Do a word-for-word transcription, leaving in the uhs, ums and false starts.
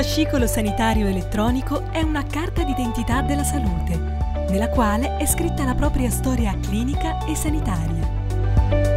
fascicolo sanitario elettronico è una carta d'identità della salute, nella quale è scritta la propria storia clinica e sanitaria.